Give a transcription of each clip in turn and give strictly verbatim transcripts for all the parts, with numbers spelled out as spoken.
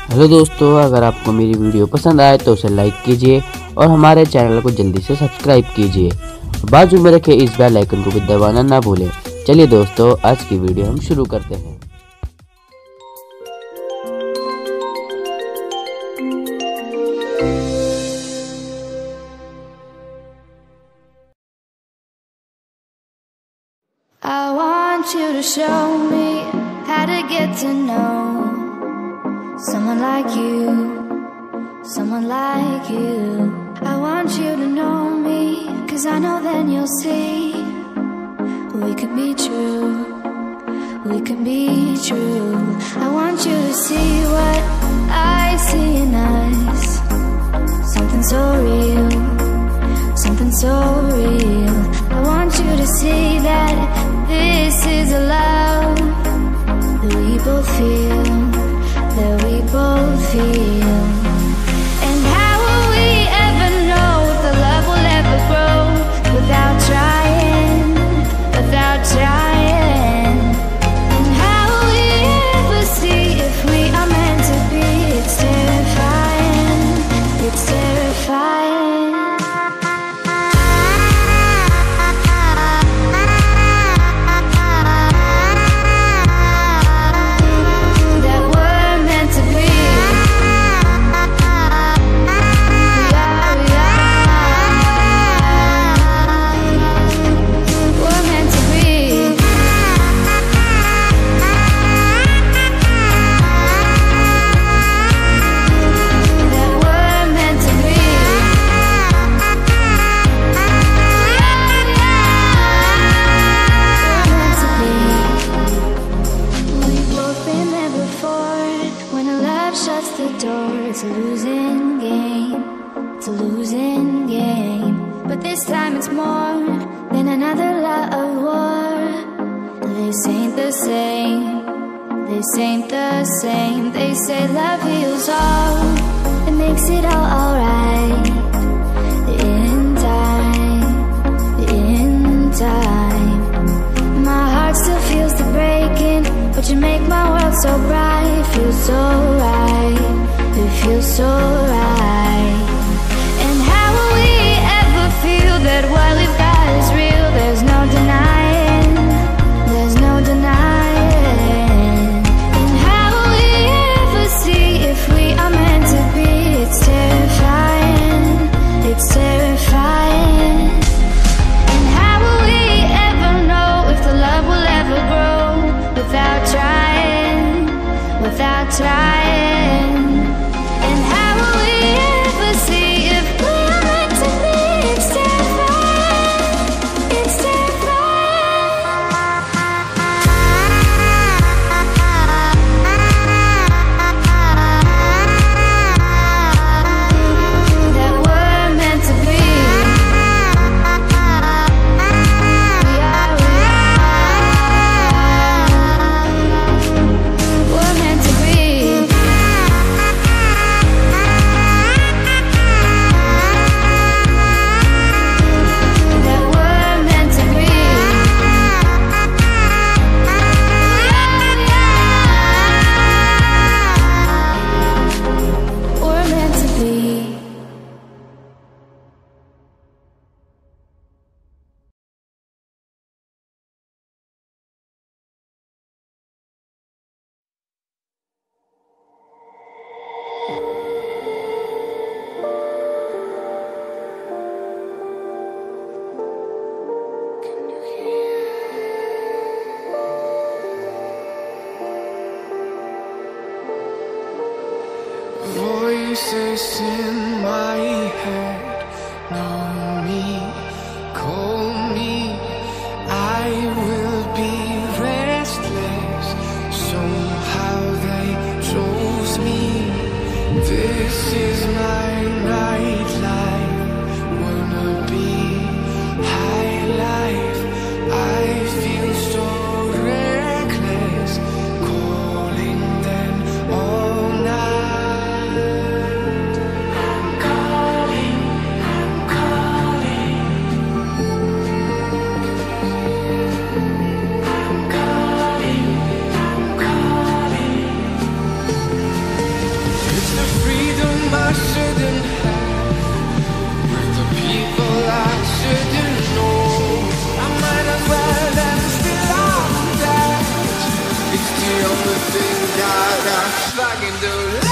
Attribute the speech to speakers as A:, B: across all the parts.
A: Hello दोस्तों, अगर आपको मेरी वीडियो पसंद आए तो उसे लाइक कीजिए और हमारे चैनल को जल्दी से सब्सक्राइब कीजिए। बाजू में रखे इस बेल आइकन को भी दबाना ना भूलें। चलिए दोस्तों, आज की वीडियो हम शुरू करते हैं।
B: I want you to show me how to get to know someone like you, someone like you. I want you to know me, 'cause I know then you'll see we could be true, we could be true. I want you to see what I see in us, something so real, something so real. I want you to see that this is a love that we both feel, that we both feel. And how will we ever know if the love will ever grow without trying, without trying? And how will we ever see if we are meant to be? It's terrifying, it's terrifying. It's a losing game, it's a losing game. But this time it's more than another love war. This ain't the same, this ain't the same. They say love heals all, it makes it all alright. In time, in time. My heart still feels the breaking, but you make my world so bright. Feels so right, it feels so right. And how will we ever feel that what we've got is real? There's no denying, there's no denying. And how will we ever see if we are meant to be? It's terrifying, it's terrifying. And how will we ever know if the love will ever grow without trying, without trying? And how will we ever see if we are meant to be? It's terrifying, it's that we're meant to be. We are, we are. We're meant to be. That we're meant to be. We're meant to be.
C: Voices in my head know me, call me. I will be restless. Somehow they chose me. This is my nightlife. Wanna be high life. I feel so reckless, calling them all night. I'm calling, I'm calling. I'm calling, I'm calling. can do let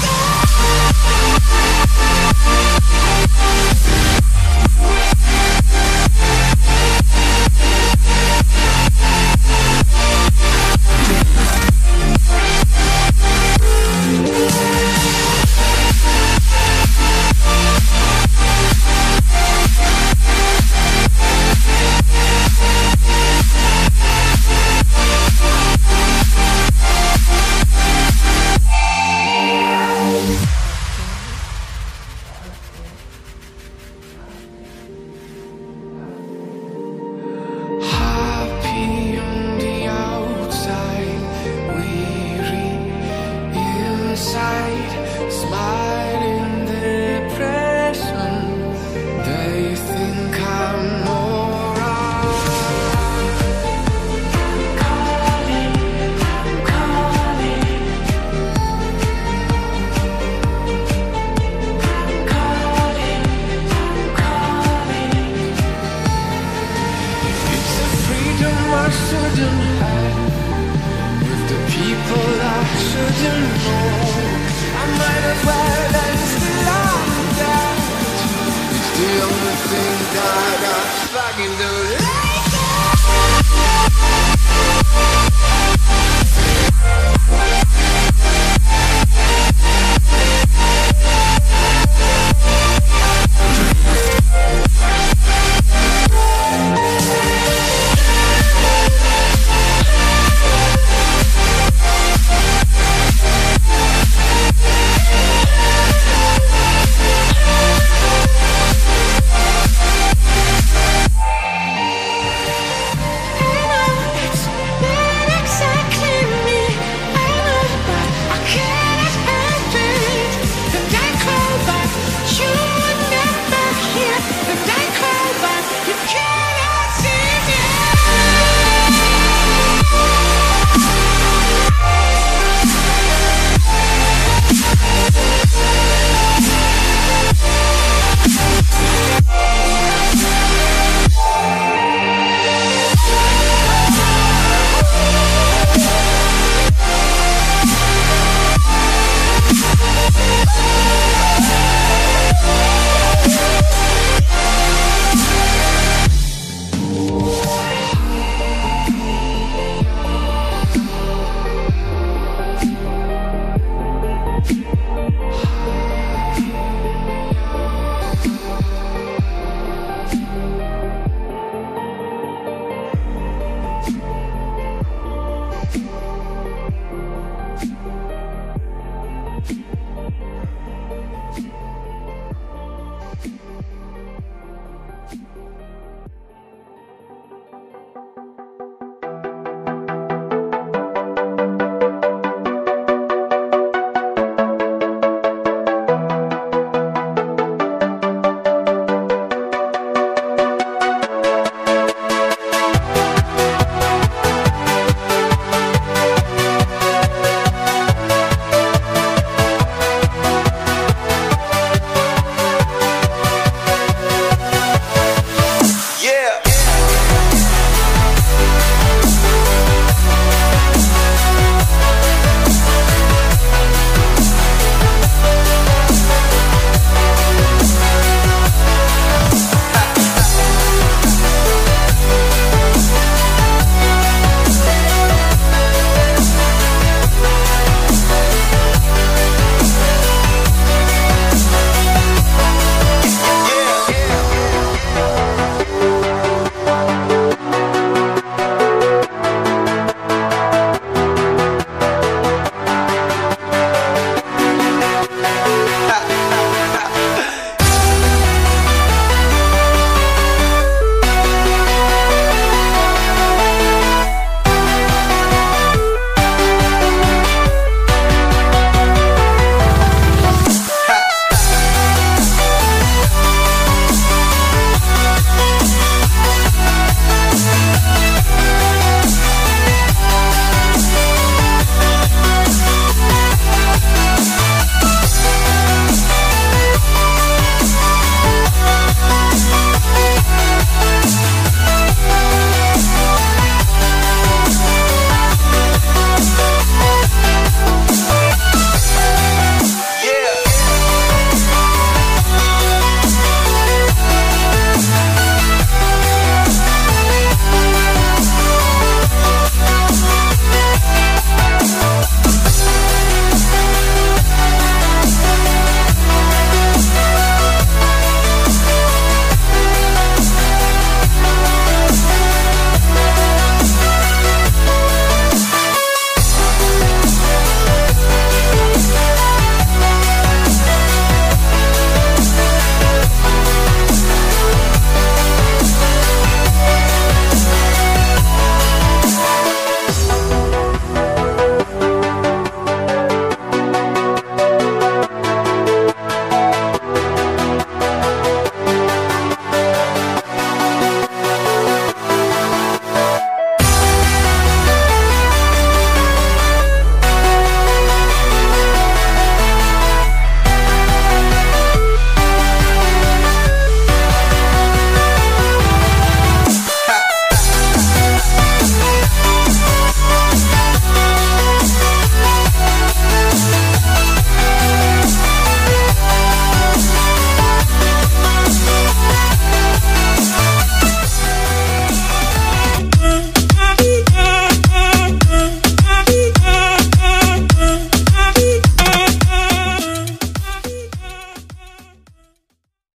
C: smiling depression. They think I'm moron. I'm calling, I'm calling, I'm calling, I'm calling. It's a freedom I shouldn't have, with the people I shouldn't know. I might as well end still on that. It's the only thing that I fucking do. you